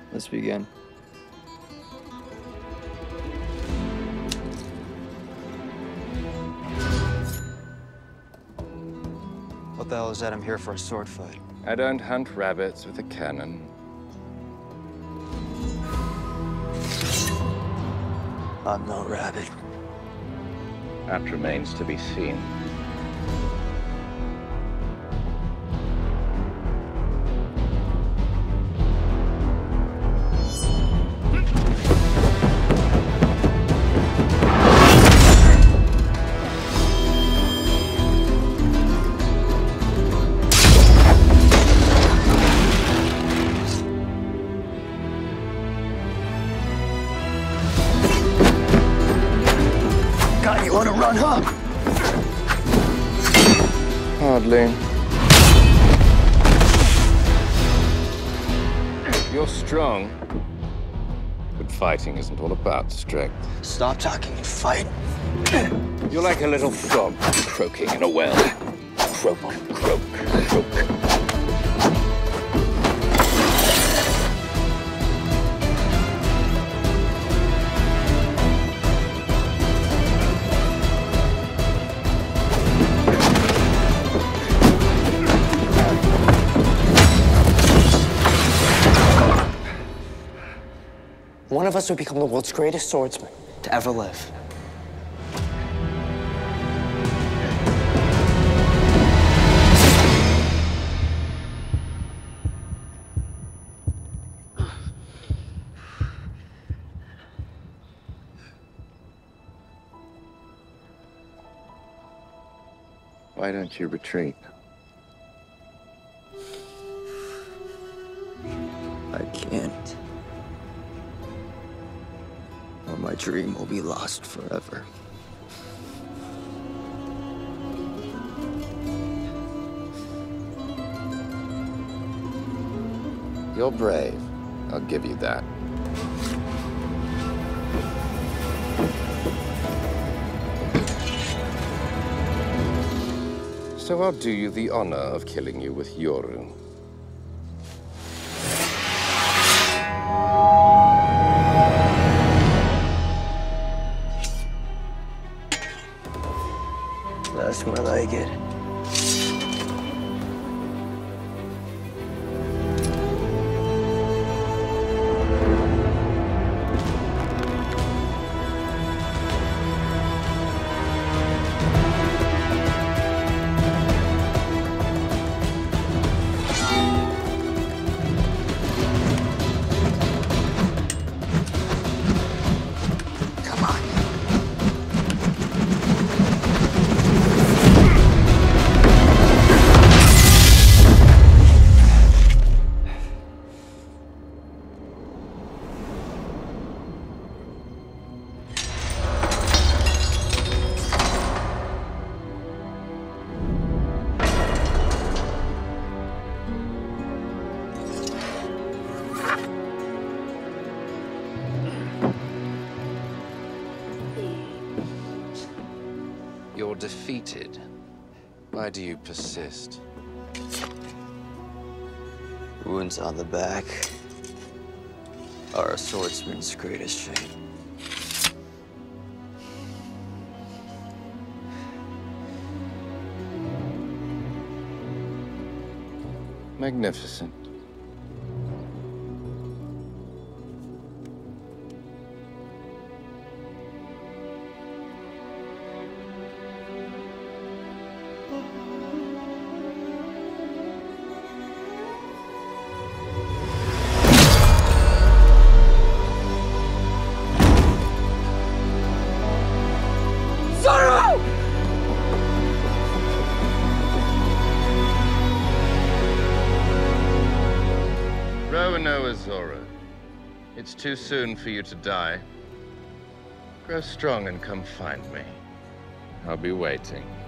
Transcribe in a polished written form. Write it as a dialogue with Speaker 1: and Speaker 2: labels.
Speaker 1: Let's begin.
Speaker 2: What the hell is that? I'm here for a sword fight.
Speaker 3: I don't hunt rabbits with a cannon.
Speaker 2: I'm no rabbit.
Speaker 3: That remains to be seen.
Speaker 2: God, you want to run, huh?
Speaker 3: Hardly. You're strong, but fighting isn't all about strength.
Speaker 2: Stop talking and fight.
Speaker 3: You're like a little frog croaking in a well. Croak, croak, croak.
Speaker 2: One of us would become the world's greatest swordsman to ever live.
Speaker 3: Why don't you retreat?
Speaker 2: I can't. Or my dream will be lost forever.
Speaker 3: You're brave. I'll give you that. So I'll do you the honor of killing you with Yoru.
Speaker 2: That's more like it. Come on.
Speaker 3: You're defeated. Why do you persist?
Speaker 2: Wounds on the back are a swordsman's greatest shame.
Speaker 3: Magnificent.
Speaker 2: Zoro!
Speaker 3: Roronoa Zoro, it's too soon for you to die. Grow strong and come find me. I'll be waiting.